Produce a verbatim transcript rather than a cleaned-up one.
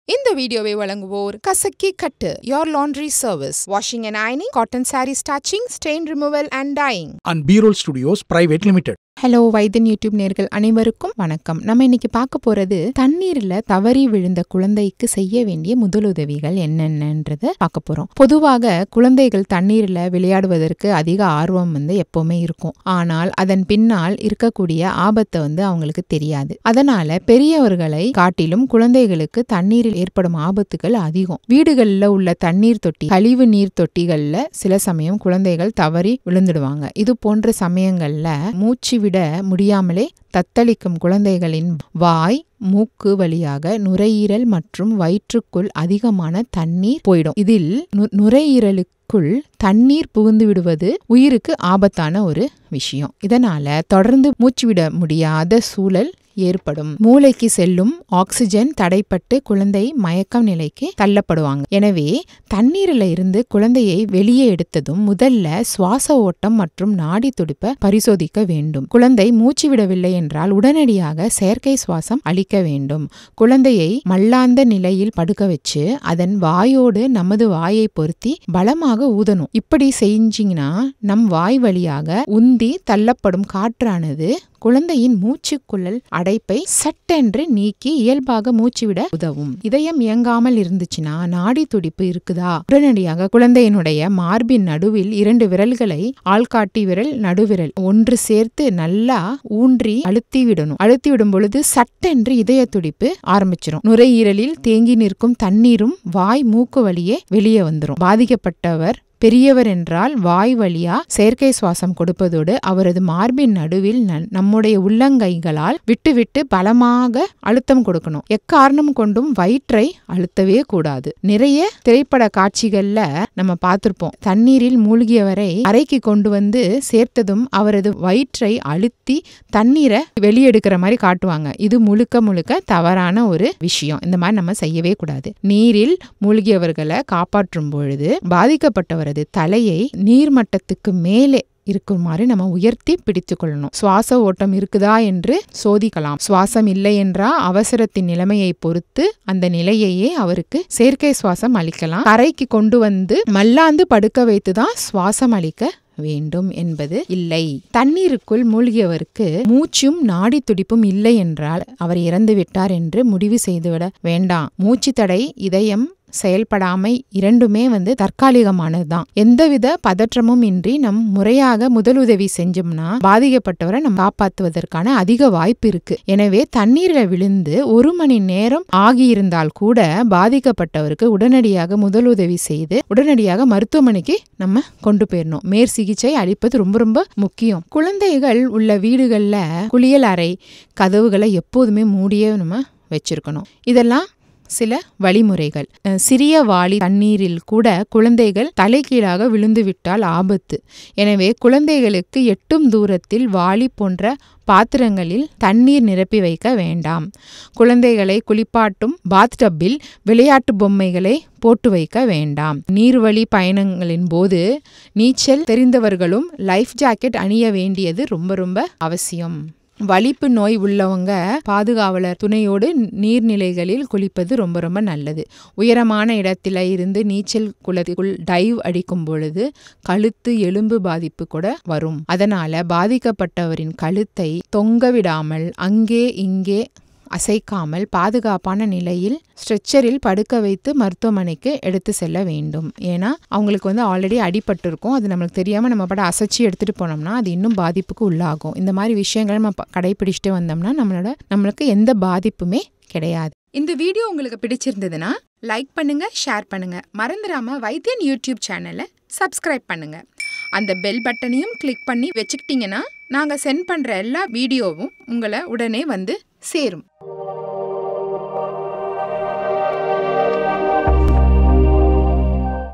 இந்த வீடியோவை வழங்குவோர் கசக்கி கட்டு your laundry service, washing and ironing, cotton saree starching, stain removal and dyeing and B-Roll Studios Private Limited. Hello வைத்தியன் YouTube நேயர்கள் அனைவருக்கும் வணக்கம். நம்ம இன்னைக்கு பார்க்க போறது தண்ணீர்ல தவறி விழுந்த குழந்தைக்கு செய்ய வேண்டிய முதலுதவிகள் என்னென்னன்றத பார்க்க போறோம். பொதுவாக குழந்தைகள் தண்ணீர்ல விளையாடுவதற்கு அதிக ஆர்வம் வந்து எப்பவுமே இருக்கும். ஆனால் அதன் பின்னால் இருக்கக்கூடிய ஆபத்தை வந்து அவங்களுக்கு தெரியாது. அதனால பெரியவர்களை காட்டிலும் குழந்தைகளுக்கு தண்ணீரில் ஏற்படும் ஆபத்துகள் அதிகம். வீடுகளில் உள்ள தண்ணீர் தொட்டி, கழிவு நீர் தொட்டிகள்ல சில சமயம் குழந்தைகள் தவறி விழுந்துடுவாங்க. இது போன்ற சமயங்கள்ல மூச்சு விட முடியாமலே தத்தளிக்கும் குழந்தைகளின் வாய், மூக்கு வழியாக நுரையீரல் மற்றும் வயிற்றுக்குள் அதிகமான தண்ணீர் போயிடும். இதில் நுரையீரலுக்குள் தண்ணீர் புகுந்து விடுவது உயிருக்கு ஆபத்தான ஒரு விஷயம். இதனால தொடர்ந்து மூச்சு விட முடியாத சூழல் ஏற்படும். மூளைக்கு செல்லும் ஆக்சிஜன் தடைப்பட்டு குழந்தை மயக்கம் நிலைக்கு தள்ளப்படுவாங்க. எனவே தண்ணீரில் இருந்து குழந்தையை வெளியே எடுத்ததும் முதல்ல சுவாச ஓட்டம் மற்றும் நாடி துடிப்பை பரிசோதிக்க வேண்டும். குழந்தை மூச்சு விடவில்லை என்றால் உடனடியாக செயற்கை சுவாசம் அளிக்க வேண்டும். குழந்தையை மல்லாந்த நிலையில் படுக்க வச்சு அதன் வாயோடு நமது வாயை பொருத்தி பலமாக ஊதணும். இப்படி செஞ்சீங்கன்னா நம் வாய் வழியாக உந்தி தள்ளப்படும் காற்றானது குழந்தையின் மூச்சுக்குழல் அடைப்பை சட்டென்று நீக்கி இயல்பாக மூச்சுவிட உதவும். இதயம் இயங்காமல் இருந்துச்சுன்னா நாடி துடிப்பு இருக்குதா, உடனடியாக குழந்தையினுடைய மார்பின் நடுவில் இரண்டு விரல்களை ஆள்காட்டி விரல், நடுவிரல் ஒன்று சேர்த்து நல்லா ஊன்றி அழுத்தி விடணும். அழுத்தி விடும் பொழுது சட்டென்று இதய துடிப்பு ஆரம்பிச்சிடும். நுரையீரலில் தேங்கி நிற்கும் தண்ணீரும் வாய், மூக்கு வழியே வெளியே வந்துடும். பாதிக்கப்பட்டவர் பெரியவர் என்றால் வாய் வழியா செயற்கை சுவாசம் கொடுப்பதோடு அவரது மார்பின் நடுவில் நம்முடைய உள்ளங்கைகளால் விட்டு விட்டு பலமாக அழுத்தம் கொடுக்கணும். எக்காரணம் கொண்டும் வயிற்றை அழுத்தவே கூடாது. நிறைய திரைப்பட காட்சிகள்ல நம்ம பார்த்திருப்போம். தண்ணீரில் மூழ்கியவரை அறைக்கு கொண்டு வந்து சேர்த்ததும் அவரது வயிற்றை அழுத்தி தண்ணீரை வெளியெடுக்கிற மாதிரி காட்டுவாங்க. இது முழுக்க முழுக்க தவறான ஒரு விஷயம். இந்த மாதிரி நம்ம செய்யவே கூடாது. நீரில் மூழ்கியவர்களை காப்பாற்றும் பொழுது பாதிக்கப்பட்டவர் தலையை நீர்மட்டத்துக்கு மேலே இருக்குமாறு நம்ம உயர்த்தி பிடித்து கொள்ளணும். சுவாச ஓட்டம் இருக்குதா என்று சோதிக்கலாம். சுவாசம் இல்லை என்றா அவசரத்தின் நிலைமையை பொறுத்து அந்த நிலையையே அவருக்கு செயற்கை சுவாசம் அளிக்கலாம். கரைக்கு கொண்டு வந்து மல்லாந்து படுக்க வைத்துதான் சுவாசம் அளிக்க வேண்டும் என்பது இல்லை. தண்ணீருக்குள் மூழ்கியவருக்கு மூச்சும் நாடி துடிப்பும் இல்லை என்றால் அவர் இறந்து விட்டார் என்று முடிவு செய்துவிட வேண்டாம். மூச்சு தடை, இதயம் செயல்படாமை இரண்டுமே வந்து தற்காலிகமானதுதான். எந்தவித பதற்றமும் இன்றி நம் முறையாக முதலுதவி செஞ்சோம்னா பாதிக்கப்பட்டவரை நம்ம காப்பாற்றுவதற்கான அதிக வாய்ப்பு இருக்கு. எனவே தண்ணீரில் விழுந்து ஒரு மணி நேரம் ஆகியிருந்தால் கூட பாதிக்கப்பட்டவருக்கு உடனடியாக முதலுதவி செய்து உடனடியாக மருத்துவமனைக்கு நம்ம கொண்டு போயிடணும். மேற் சிகிச்சை அளிப்பது ரொம்ப ரொம்ப முக்கியம். குழந்தைகள் உள்ள வீடுகள்ல குளியல் அறை கதவுகளை எப்போதுமே மூடியே நம்ம வச்சிருக்கணும். இதெல்லாம் சில வழிமுறைகள். சிறிய வாளி தண்ணீரில் கூட குழந்தைகள் தலைகீழாக விழுந்து விட்டால் ஆபத்து. எனவே குழந்தைகளுக்கு எட்டும் தூரத்தில் வாளி போன்ற பாத்திரங்களில் தண்ணீர் நிரப்பி வைக்க வேண்டாம். குழந்தைகளை குளிப்பாட்டும் பாத்டப்பில் விளையாட்டு பொம்மைகளை போட்டு வைக்க வேண்டாம். நீர்வழி பயணங்களின் போது நீச்சல் தெரிந்தவர்களும் லைஃப் ஜாக்கெட் அணிய வேண்டியது ரொம்ப ரொம்ப அவசியம். வலிப்பு நோய் உள்ளவங்க பாதுகாவலர் துணையோடு நீர்நிலைகளில் குளிப்பது ரொம்ப ரொம்ப நல்லது. உயரமான இடத்துல இருந்து நீச்சல் குளத்துக்குள் டைவ் அடிக்கும் பொழுது கழுத்து எலும்பு பாதிப்பு கூட வரும். அதனால பாதிக்கப்பட்டவரின் கழுத்தை தொங்க விடாமல் அங்கே இங்கே அசைக்காமல் பாதுகாப்பான நிலையில் ஸ்ட்ரெச்சரில் படுக்க வைத்து மருத்துவமனைக்கு எடுத்து செல்ல வேண்டும். ஏன்னா அவங்களுக்கு வந்து ஆல்ரெடி அடிபட்டு இருக்கும். அது நம்மளுக்கு தெரியாம நம்ம பட அசைச்சி எடுத்துட்டு போனோம்னா அது இன்னும் பாதிப்புக்கு உள்ளாகும். இந்த மாதிரி விஷயங்களை நம்ம கடைபிடிச்சிட்டு வந்தோம்னா நம்மளோட நம்மளுக்கு எந்த பாதிப்புமே கிடையாது. இந்த வீடியோ உங்களுக்கு பிடிச்சிருந்ததுன்னா லைக் பண்ணுங்க, ஷேர் பண்ணுங்க. மறந்துடாம வைத்தியன் யூடியூப் சேனலை சப்ஸ்கிரைப் பண்ணுங்க. அந்த பெல் பட்டனையும் கிளிக் பண்ணி வச்சுக்கிட்டீங்கன்னா நாங்கள் சென்ட் பண்ற எல்லா வீடியோவும் உங்களை உடனே வந்து சேரும்.